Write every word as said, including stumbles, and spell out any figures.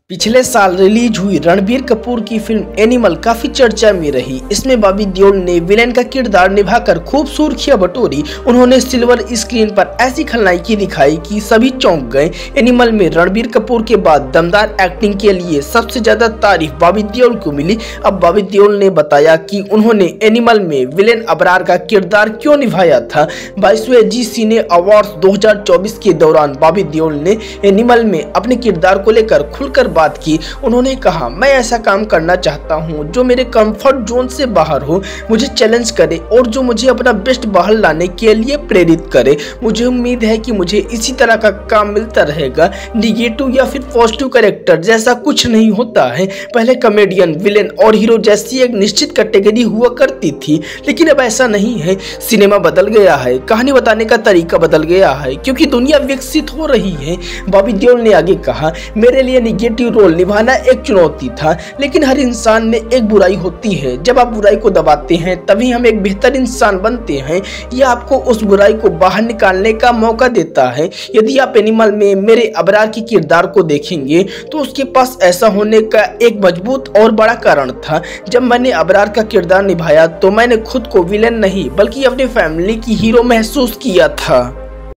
पिछले साल रिलीज हुई रणबीर कपूर की फिल्म एनिमल काफी चर्चा में रही। इसमें बॉबी देओल ने विलेन का किरदार निभाकर खूब सुर्खियां बटोरी। उन्होंने सिल्वर स्क्रीन पर ऐसी खलनायकी दिखाई कि सभी चौंक गए। एनिमल में रणबीर कपूर के बाद दमदार एक्टिंग के लिए सबसे ज्यादा तारीफ बॉबी देओल को मिली। अब बॉबी देओल ने बताया कि उन्होंने एनिमल में विलेन अबरार का किरदार क्यों निभाया था। बाईसवें जी सिने अवार्ड्स दो हजार चौबीस के दौरान बॉबी देओल ने एनिमल में अपने किरदार को लेकर खुलकर बात की। उन्होंने कहा, मैं ऐसा काम करना चाहता हूं जो मेरे कंफर्ट जोन से बाहर हो, मुझे चैलेंज करे और जो मुझे अपना बेस्ट बाहर लाने के लिए प्रेरित करे। मुझे उम्मीद है कि मुझे इसी तरह का काम मिलता रहेगा। निगेटिव या फिर पॉजिटिव कैरेक्टर जैसा कुछ नहीं होता है। पहले कॉमेडियन, विलेन और हीरो जैसी एक निश्चित कैटेगरी हुआ करती थी, लेकिन अब ऐसा नहीं है। सिनेमा बदल गया है, कहानी बताने का तरीका बदल गया है, क्योंकि दुनिया विकसित हो रही है। बॉबी देओल ने आगे कहा, मेरे लिए निगेटिव रोल निभाना एक चुनौती था, लेकिन हर इंसान में एक बुराई होती है। जब आप बुराई को दबाते हैं तभी हम एक बेहतर इंसान बनते हैं। यह आपको उस बुराई को बाहर निकालने का मौका देता है। यदि आप एनिमल में मेरे अबरार की किरदार को देखेंगे तो उसके पास ऐसा होने का एक मजबूत और बड़ा कारण था। जब मैंने अबरार का किरदार निभाया तो मैंने खुद को विलेन नहीं बल्कि अपनी फैमिली की हीरो महसूस किया था।